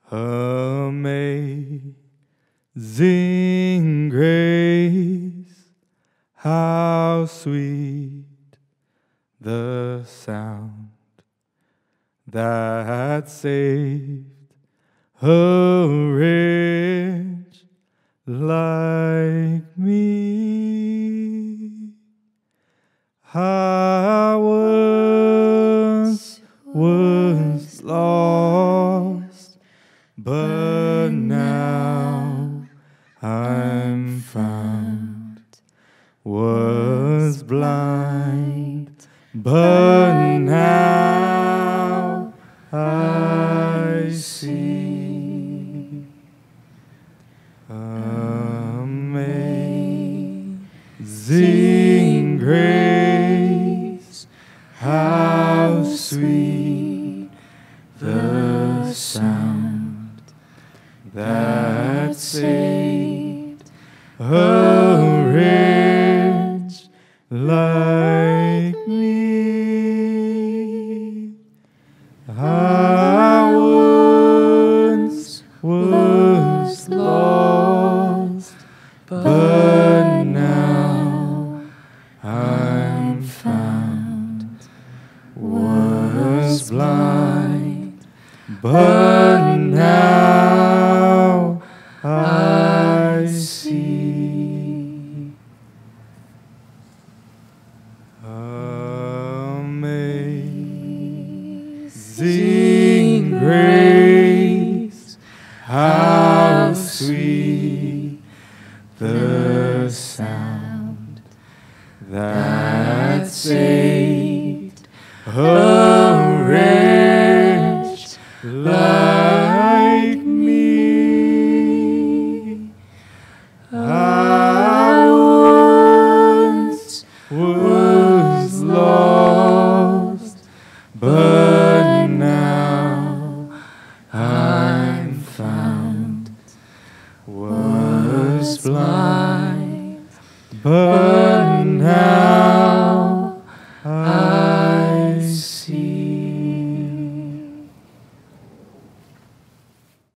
Amazing grace, how sweet the sound that saved a wretch like me. I once was lost, but now I'm found. Was blind, but now I see. Amazing grace, how sweet the sound that saved a wretch like me. I once was lost, but now I'm found. Was blind, but now I see. Amazing grace, how sweet the sound that saved a wretch like me. I once was lost, but now